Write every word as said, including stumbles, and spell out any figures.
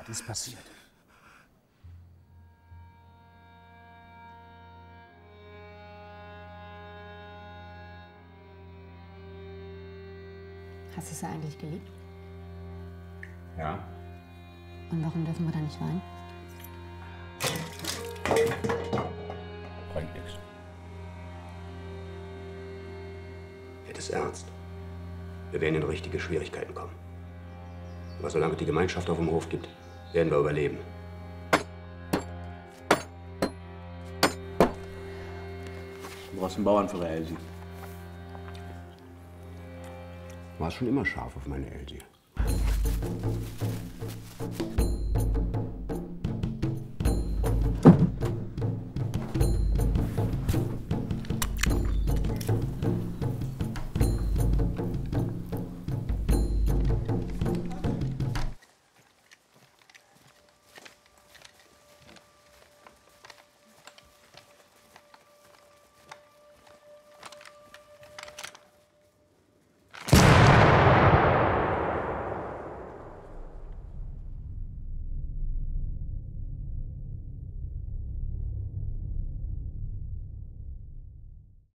Was ist passiert? Hast du sie eigentlich geliebt? Ja. Und warum dürfen wir da nicht weinen? Bringt nichts. Wird es ernst. Wir werden in richtige Schwierigkeiten kommen. Aber solange es die Gemeinschaft auf dem Hof gibt, werden wir überleben. Du brauchst einen Bauernführer, Elsie. Du warst schon immer scharf auf meine Elsie.